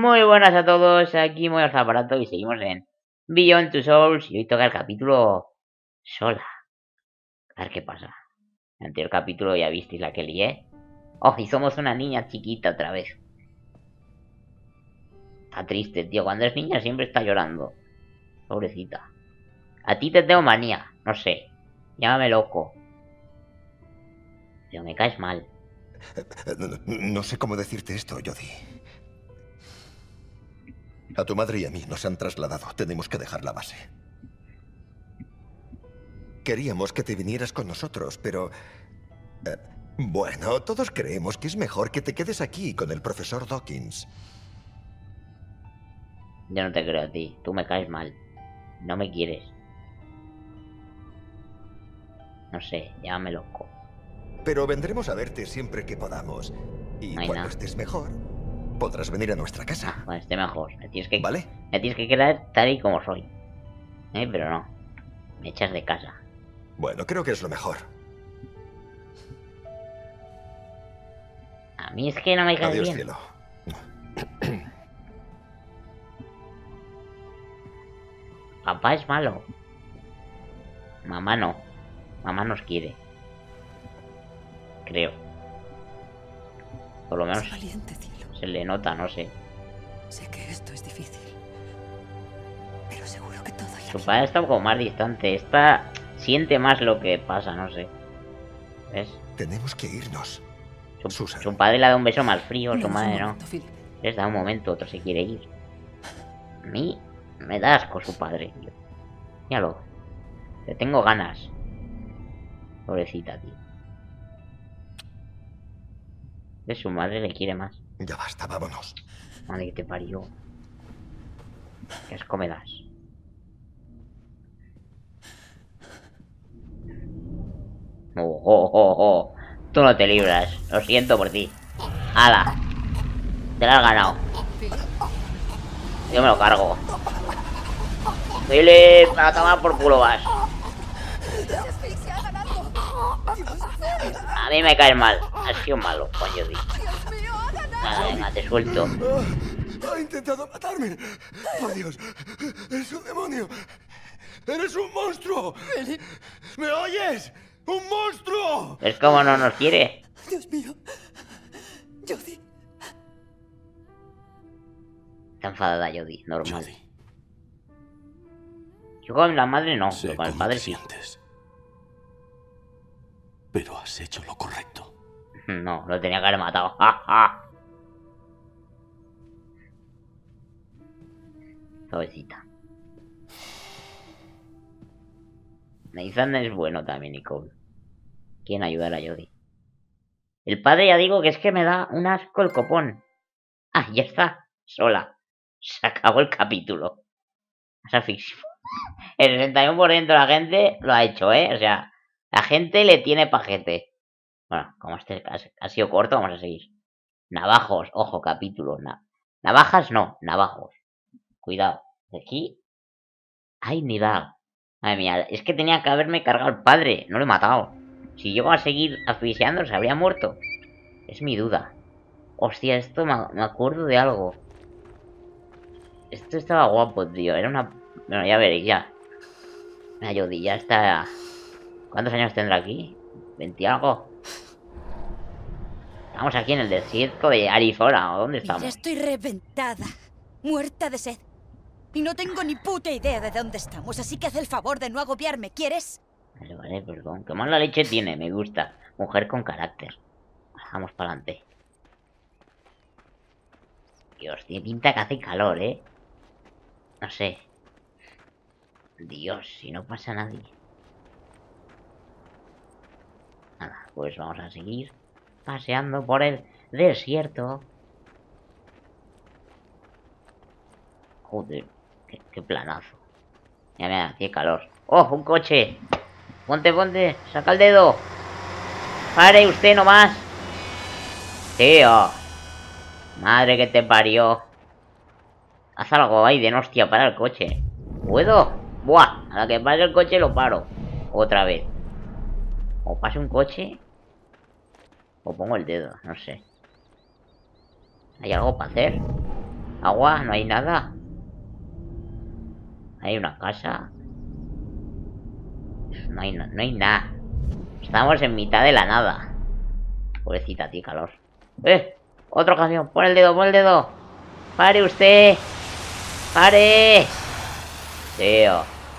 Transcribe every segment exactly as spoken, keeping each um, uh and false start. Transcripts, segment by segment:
Muy buenas a todos, aquí muy aparato y seguimos en Beyond Two Souls y hoy toca el capítulo sola. A ver qué pasa. En el anterior capítulo ya visteis la que lié. Oh, y somos una niña chiquita otra vez. Está triste, tío. Cuando es niña siempre está llorando. Pobrecita. A ti te tengo manía, no sé. Llámame loco. Pero me caes mal. No, no sé cómo decirte esto, Jodie. A tu madre y a mí nos han trasladado. Tenemos que dejar la base. Queríamos que te vinieras con nosotros, pero... Eh, bueno, todos creemos que es mejor que te quedes aquí con el profesor Dawkins. Yo no te creo a ti. Tú me caes mal. No me quieres. No sé, llámame loco. Pero vendremos a verte siempre que podamos. Y Ay, cuando no. estés mejor, podrás venir a nuestra casa. Cuando esté mejor. Me tienes que, ¿Vale? me tienes que quedar tal y como soy. Eh, pero no. Me echas de casa. Bueno, creo que es lo mejor. A mí es que no me caes Adiós, bien. cielo. Papá es malo. Mamá no. Mamá nos quiere. Creo. Por lo menos Sé valiente, cielo. se le nota, no sé. Sé que esto es difícil. Pero seguro que todo irá Su bien. padre está como más distante. Esta siente más lo que pasa, no sé. ¿Ves? Tenemos que irnos. Su, Susan. su padre le da un beso más frío, su No, madre un no. momento, Philip. Les da un momento, otro se quiere ir. A mí me da asco su padre, tío. Míralo. Le tengo ganas. Pobrecita, tío. De su madre le quiere más. Ya basta, vámonos. Madre que te parió. Qué asco me das. Oh, oh, oh, oh. Tú no te libras. Lo siento por ti. ¡Hala! Te la has ganado. Yo me lo cargo. Philip, a tomar por culo vas. A mí me caes mal. Has sido malo, coño, tío. Nada, venga, te suelto. Ha intentado matarme. Por Dios, es un demonio. Eres un monstruo. ¿Me oyes? ¡Un monstruo! ¿Ves cómo no nos quiere? Dios mío. Jodie. Está enfadada, Jodie, normal. Jodie, Yo con la madre no, sé pero con el cómo padre te sí. sientes, pero has hecho lo correcto. No, lo tenía que haber matado. ¡Ja, ja! Suavecita. Nathan es bueno también, Nicole. Quieren ayudar a Jodie. El padre, ya digo que es que me da un asco el copón. Ah, ya está. Sola. Se acabó el capítulo. Es asfixio. El sesenta y uno por ciento de la gente lo ha hecho, ¿eh? O sea, la gente le tiene pajete. Bueno, como este ha sido corto, vamos a seguir. Navajos, ojo, capítulo. Na Navajas no, navajos. Cuidado. De aquí. Ay, ni da. Madre mía, es que tenía que haberme cargado el padre. No lo he matado. Si llego a seguir asfixiando, se habría muerto. Es mi duda. Hostia, esto me, me acuerdo de algo. Esto estaba guapo, tío. Era una... Bueno, ya veréis, ya. Mira, Jodie, ya está... ¿Cuántos años tendrá aquí? ¿veinte algo? Estamos aquí en el desierto de Arizona. ¿O dónde estamos? Ya estoy reventada, muerta de sed. Y no tengo ni puta idea de dónde estamos, así que haz el favor de no agobiarme, ¿quieres? Vale, vale, perdón. Qué mala leche tiene, me gusta. Mujer con carácter. Vamos para adelante. Dios, tiene pinta que hace calor, ¿eh? No sé. Dios, si no pasa nadie. Nada, pues vamos a seguir paseando por el desierto. Joder, qué, qué planazo. Mira, mira, qué calor. ¡Oh, un coche! Ponte, ponte, saca el dedo. Pare usted nomás. Tío. Madre que te parió. Haz algo, Aiden, hostia, para el coche. ¿Puedo? Buah, a la que pase el coche lo paro. Otra vez. O pase un coche. O pongo el dedo, no sé. ¿Hay algo para hacer? Agua, no hay nada. Hay una casa. No hay, no, no hay nada. Estamos en mitad de la nada. Pobrecita, tío, calor. ¡Eh! Otro camión. Pon el dedo, pon el dedo. ¡Pare usted! ¡Pare! Tío.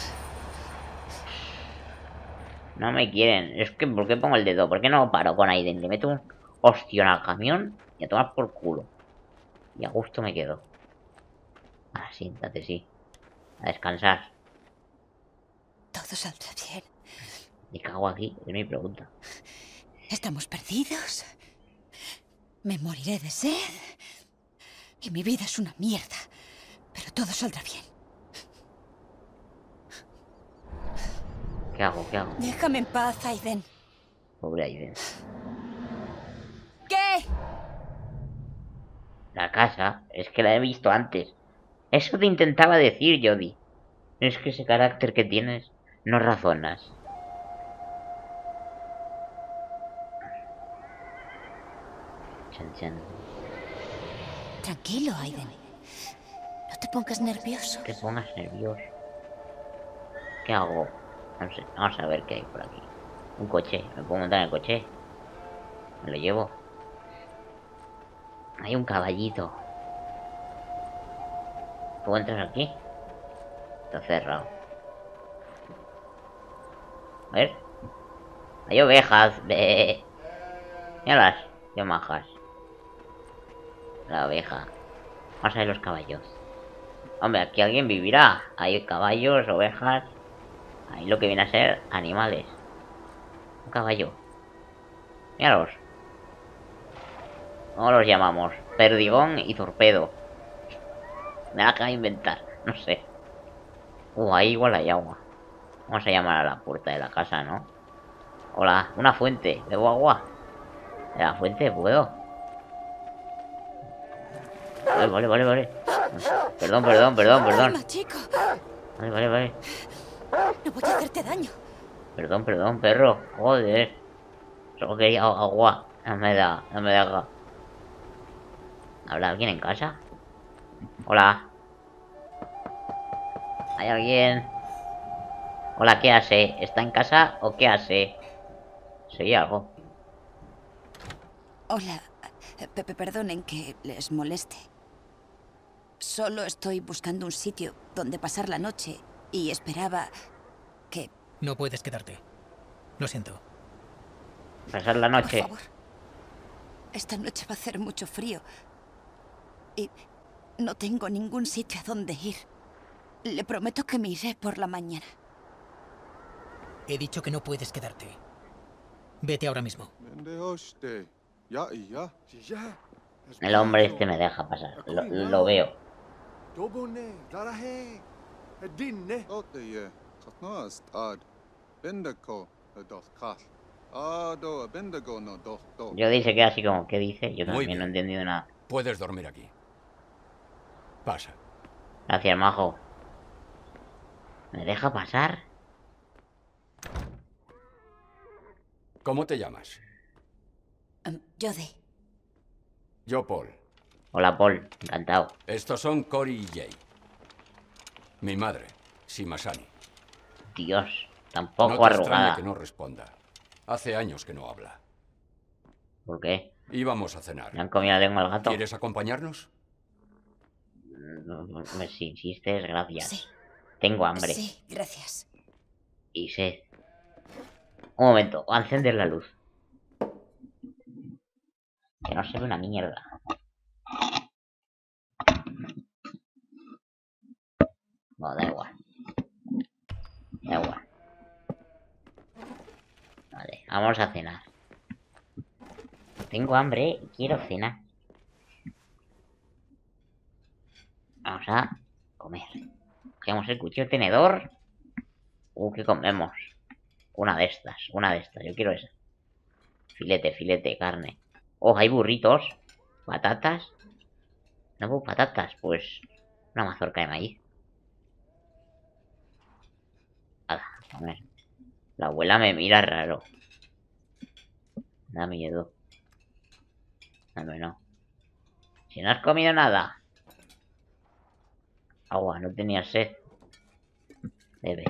No me quieren. Es que, ¿por qué pongo el dedo? ¿Por qué no paro con Aiden? Le meto un ostión al camión y a tomar por culo. Y a gusto me quedo. Ah, siéntate, sí. A descansar. Todo saldrá bien. ¿Me cago aquí? Es mi pregunta. Estamos perdidos. Me moriré de sed. Y mi vida es una mierda. Pero todo saldrá bien. ¿Qué hago? ¿Qué hago? Déjame en paz, Aiden. Pobre Aiden. ¿Qué? La casa, es que la he visto antes. Eso te intentaba decir, Jodie. Es que ese carácter que tienes, no razonas. Chan, chan. Tranquilo, Aiden. No te pongas nervioso. No te pongas nervioso. ¿Qué hago? No sé, vamos a ver qué hay por aquí. Un coche, ¿me puedo montar en el coche? Me lo llevo. Hay un caballito. ¿Puedo entrar aquí? Está cerrado. A ver. Hay ovejas. Ve. Míralas. Qué majas. La oveja. Vamos a ver los caballos. Hombre, aquí alguien vivirá. Hay caballos, ovejas. Ahí lo que viene a ser animales. Un caballo. Míralos. ¿Cómo los llamamos? Perdigón y torpedo. Me la acabo de inventar. No sé. Uh, ahí igual hay agua. Vamos a llamar a la puerta de la casa, ¿no? Hola, una fuente. ¿Bebo agua? ¿De la fuente puedo? Vale, vale, vale, vale. Perdón, perdón, perdón, perdón. Calma, chico. Vale, vale, vale. No voy a hacerte daño. Perdón, perdón, perro. Joder. Solo quería agua. No me da, no me da. ¿Habla alguien en casa? Hola. ¿Hay alguien? Hola, ¿qué hace? ¿Está en casa o qué hace? ¿Soy algo? Hola. Pepe, perdonen que les moleste. Solo estoy buscando un sitio donde pasar la noche y esperaba que... No puedes quedarte. Lo siento. Pasar la noche. Por favor. Esta noche va a hacer mucho frío. Y no tengo ningún sitio a donde ir. Le prometo que me iré por la mañana. He dicho que no puedes quedarte. Vete ahora mismo. El hombre este me deja pasar. Lo, lo veo. Yo dice que así como, ¿qué dice? Yo también no he entendido nada. Puedes dormir aquí. Pasa. Gracias, majo. ¿Me deja pasar? ¿Cómo te llamas? Um, Jodie. Yo, Paul. Hola, Paul. Encantado. Estos son Cory y Jay. Mi madre, Simasani. Dios, tampoco No te extrañe arrugada. que no responda. Hace años que no habla. ¿Por qué? Íbamos a cenar. ¿Le han comido la lengua al gato? ¿Quieres acompañarnos? No, no, no, si insistes, gracias. Sí. Tengo hambre. Sí, gracias. Y sed. Un momento, voy a encender la luz. Que no se ve una mierda. No, da igual. Da igual. Vale, vamos a cenar. Tengo hambre y quiero cenar. Vamos a comer. Cogemos el cuchillo tenedor. Uh, ¿qué comemos? Una de estas, una de estas. Yo quiero esa. Filete, filete, carne. Oh, hay burritos. Patatas. No veo patatas, pues una mazorca de maíz. Hala, a ver. La abuela me mira raro. Da miedo. No, no. Si no has comido nada. Agua, no tenía sed. Bebe.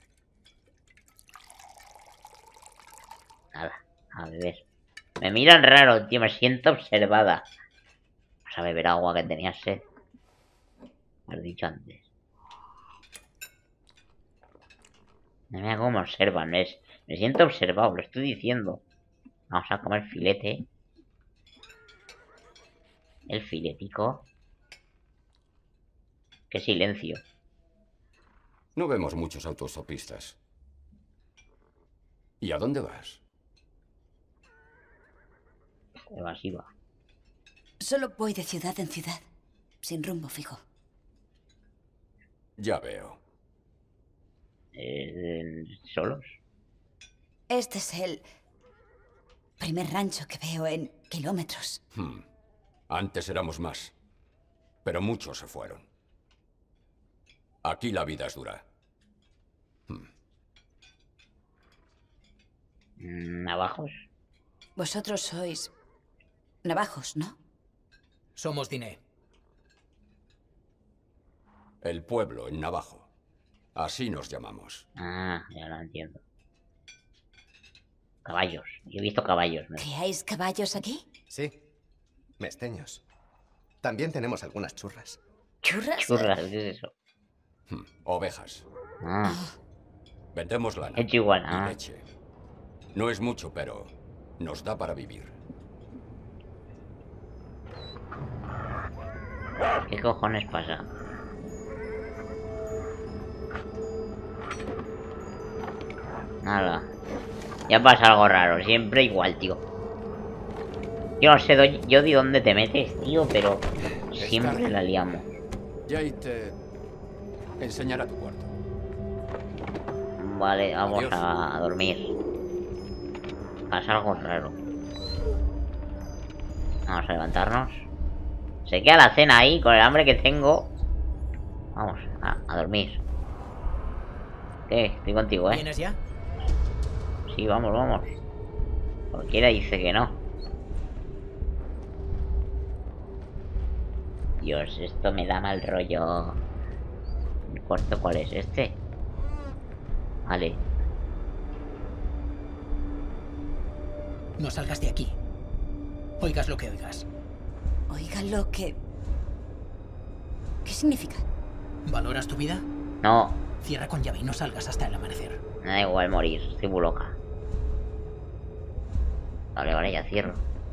Nada, a beber. Me miran raro, tío, me siento observada. Vamos a beber agua, que tenía sed. Me has dicho antes. No me cómo observan, es. Me siento observado, lo estoy diciendo. Vamos a comer filete. El filetico. Qué silencio. No vemos muchos autostopistas. ¿Y a dónde vas? Evasiva. Solo voy de ciudad en ciudad, sin rumbo fijo. Ya veo. Eh, ¿Solos? Este es el primer rancho que veo en kilómetros. Hmm. Antes éramos más, pero muchos se fueron. Aquí la vida es dura. Hmm. ¿Navajos? Vosotros sois navajos, ¿no? Somos Diné. El pueblo en navajo. Así nos llamamos. Ah, ya lo entiendo. Caballos. Yo he visto caballos. ¿No? ¿Criáis caballos aquí? Sí, mesteños. También tenemos algunas churras. ¿Churras? Churras, ¿qué es eso? Hmm. Ovejas. Ah, Vendemos lana hecho igual. y Ah, leche. No es mucho, pero nos da para vivir. ¿qué cojones pasa? Nada. Ya pasa algo raro. Siempre igual, tío. Yo no sé doy- yo de dónde te metes, tío, pero siempre la liamos. Jay te enseñará tu cuarto. Vale, vamos Adiós. a, a dormir. Pasa algo raro. Vamos a levantarnos. Se queda la cena ahí con el hambre que tengo. Vamos a, a dormir. ¿Qué? Estoy contigo, ¿eh? ¿Vienes ya? Sí, vamos, vamos. Cualquiera dice que no. Dios, esto me da mal rollo. ¿El cuarto cuál es? ¿Este? Vale. No salgas de aquí. Oigas lo que oigas. Oiga lo que... ¿Qué significa? ¿Valoras tu vida? No, Cierra con llave y no salgas hasta el amanecer. me da igual morir. Estoy muy loca. Vale, vale, ya cierro.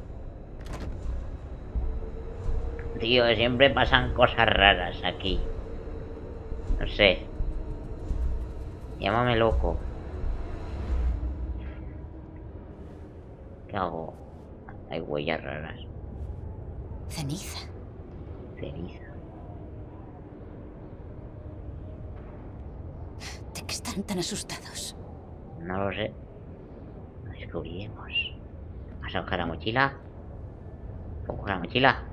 Tío, siempre pasan cosas raras aquí. No sé. Llámame loco. ¿Qué hago? Hay huellas raras. Ceniza. Ceniza. ¿De qué están tan asustados? No lo sé. Lo descubriremos. Vamos a coger la mochila. ¿Puedo coger la mochila?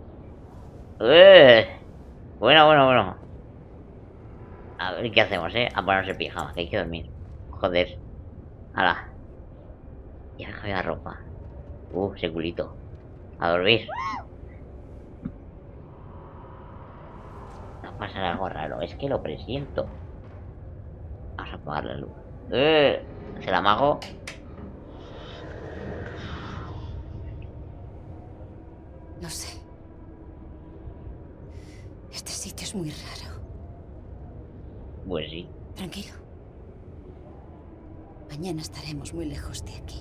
¡Eh! Bueno, bueno, bueno. A ver qué hacemos, ¿eh? A ponernos el pijama, que hay que dormir. Joder. Hala. Ya dejado la ropa. Uh, ese culito. A dormir. Va a pasar algo raro. Es que lo presiento. Vamos a apagar la luz. ¡Eh! ¿Se la amago? No sé. Este sitio es muy raro. Pues sí. Tranquilo. Mañana estaremos muy lejos de aquí.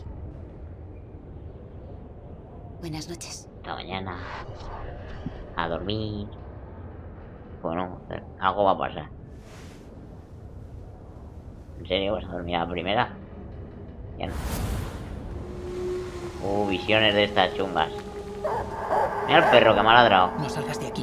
Buenas noches. Hasta mañana. A dormir. Bueno, algo va a pasar. ¿En serio vas a dormir a la primera? Ya no. Uh, visiones de estas chungas. Mira el perro que me ha ladrado. No salgas de aquí.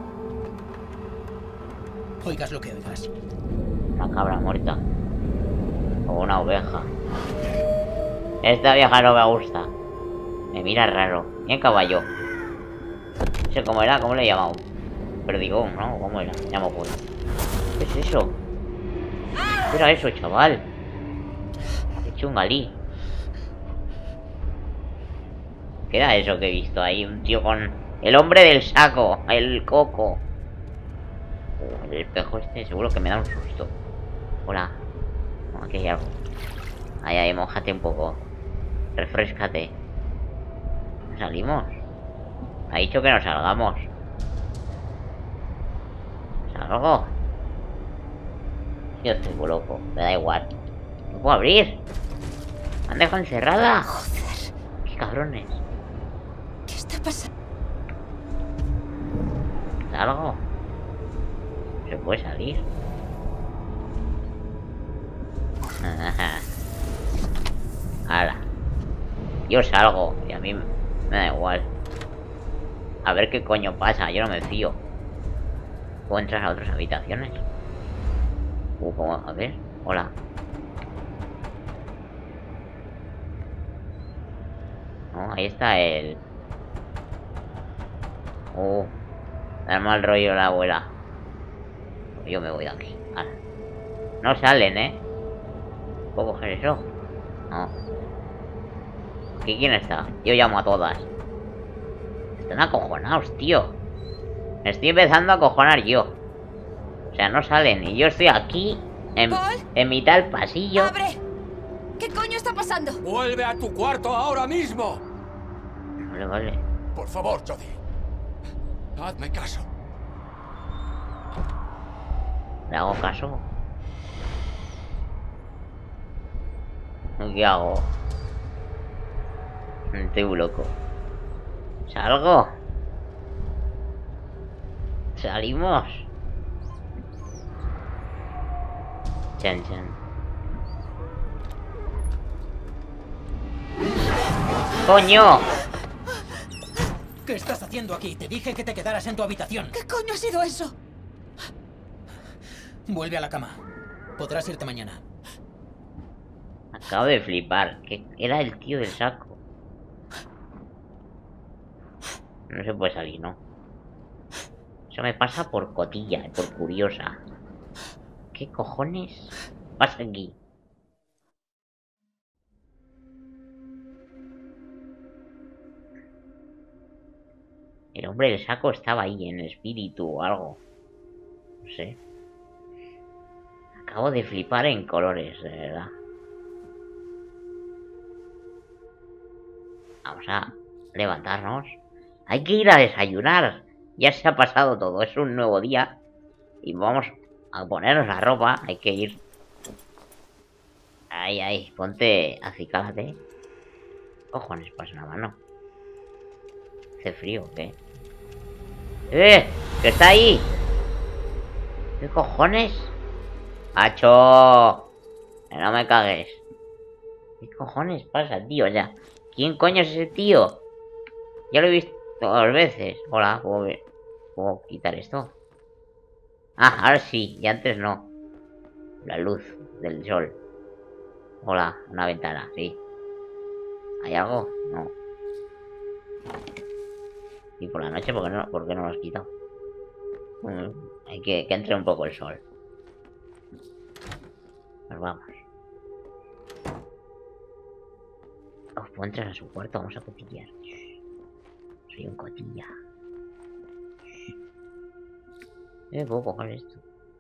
Oigas lo que oigas. Una cabra muerta. O una oveja. Esta vieja no me gusta. Me mira raro. Mira el caballo. No sé cómo era, cómo le he llamado. Perdigón, ¿no? ¿Cómo era? Ya me acuerdo. ¿Qué es eso? ¿Qué era eso, chaval? Qué chungalí. ¿Qué era eso que he visto ahí? Un tío con... El hombre del saco. El coco. Uh, el espejo este seguro que me da un susto. Hola. No, aquí hay algo. Ahí, ahí, mójate un poco. Refrescate. ¿Salimos? Ha dicho que no salgamos. ¿Salgo? Yo estoy muy loco. Me da igual. No puedo abrir. Me han dejado encerrada. Joder, Qué cabrones. ¿qué está pasando? ¿Salgo? Se puede salir. Hala. Yo salgo y a mí me da igual. A ver qué coño pasa, yo no me fío. ¿Puedo entrar a otras habitaciones? Uh, ¿cómo? A ver, hola. No, ahí está el... Uh, da mal rollo la abuela. Yo me voy de aquí. Hala. No salen, ¿eh? ¿Puedo coger eso? No. ¿Aquí quién está? Yo llamo a todas. Están acojonados, tío. Me estoy empezando a acojonar yo. O sea, no salen. Y yo estoy aquí, en, en mitad del pasillo. ¡Abre! ¿Qué coño está pasando? ¡Vuelve a tu cuarto ahora mismo! Vale, vale. Por favor, Jodie. Hazme caso. ¿Le hago caso? ¿Qué hago? Estoy muy loco. ¿Salgo? ¿Salimos? Chan, chan. ¡Coño! ¿Qué estás haciendo aquí? Te dije que te quedaras en tu habitación. ¿Qué coño ha sido eso? Vuelve a la cama. Podrás irte mañana. Acabo de flipar. Que era el tío del saco. No se puede salir, ¿no? Eso me pasa por cotilla, por curiosa. ¿Qué cojones pasa aquí? El hombre del saco estaba ahí, en espíritu o algo. No sé. Acabo de flipar en colores, de verdad. Vamos a levantarnos. Hay que ir a desayunar. Ya se ha pasado todo. Es un nuevo día. Y vamos a ponernos la ropa. Hay que ir. Ahí, ahí. Ponte, acicálate. Cojones, pasa una mano. ¿Hace frío o qué? ¡Eh! ¡Que está ahí! ¿Qué cojones? ¡Hacho! Que no me cagues. ¿Qué cojones pasa, tío? O sea, ¿quién coño es ese tío? Ya lo he visto dos veces. Hola, ¿puedo, ver? ¿Puedo quitar esto? Ah, ahora sí, y antes no. La luz del sol. Hola, una ventana, sí. ¿Hay algo? No. Y por la noche, ¿por qué no, por qué no lo has quitado? Mm, hay que que entre un poco el sol. Pues vamos. Oh, puedo entrar a su cuarto, vamos a cotillar. Soy un cotilla. Eh, puedo coger esto.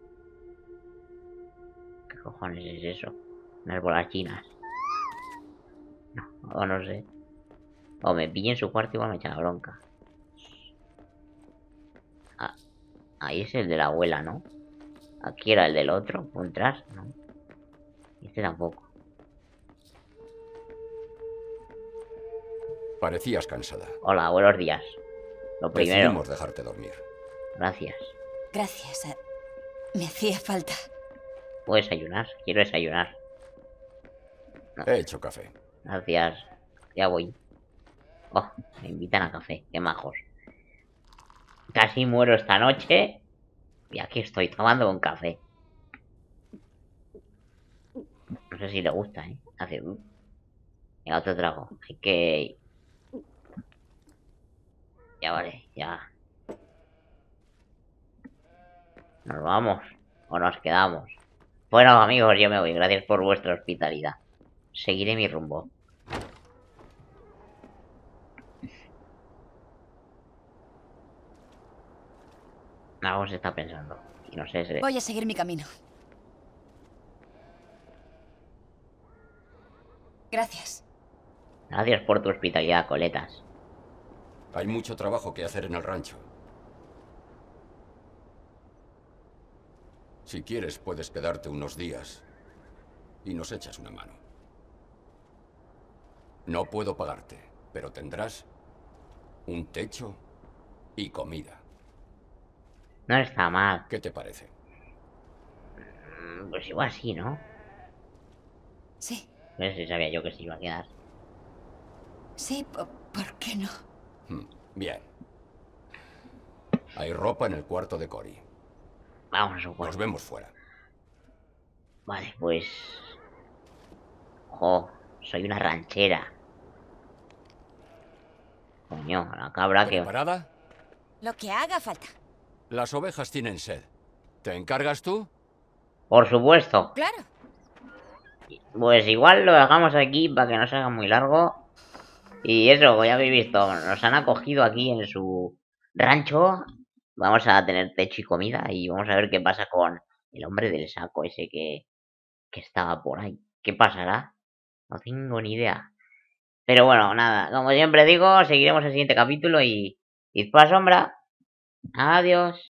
¿Qué cojones es eso? Unas bolas chinas. No, o no sé. O me pilla en su cuarto y igual me echa la bronca. Ah, ahí es el de la abuela, ¿no? Aquí era el del otro, un tras, ¿no? Este tampoco. Parecías cansada. Hola, buenos días. Lo primero. Decidimos dejarte dormir. Gracias. Gracias. eh, Me hacía falta. ¿Puedo desayunar? Quiero desayunar. He hecho café. Gracias. Ya voy. Oh, me invitan a café. Qué majos. Casi muero esta noche. Y aquí estoy tomando un café. No sé si le gusta, ¿eh? Hace... Venga, otro trago. Hay que... Ya vale, ya. Nos vamos. O nos quedamos. Bueno, amigos, yo me voy. Gracias por vuestra hospitalidad. Seguiré mi rumbo. Algo se está pensando. Y no sé, se... Voy a seguir mi camino. Gracias. Gracias por tu hospitalidad, coletas. Hay mucho trabajo que hacer en el rancho. Si quieres, puedes quedarte unos días y nos echas una mano. No puedo pagarte, pero tendrás un techo y comida. No está mal. ¿Qué te parece? Pues igual sí, ¿no? Sí, No sé si sabía yo que se iba a quedar. sí, po- ¿por qué no? Hmm, Bien. Hay ropa en el cuarto de Cory. Vamos a su Nos cuarto. vemos fuera. Vale, pues... Jo, soy una ranchera. Coño, la cabra que... ¿Preparada? Lo que haga falta. Las ovejas tienen sed. ¿Te encargas tú? Por supuesto. Claro. Pues igual lo dejamos aquí para que no se haga muy largo. Y eso, ya habéis visto, nos han acogido aquí en su rancho. Vamos a tener techo y comida y vamos a ver qué pasa con el hombre del saco ese que, que estaba por ahí. ¿Qué pasará? No tengo ni idea. Pero bueno, nada, como siempre digo, seguiremos el siguiente capítulo y... id por la sombra. Adiós.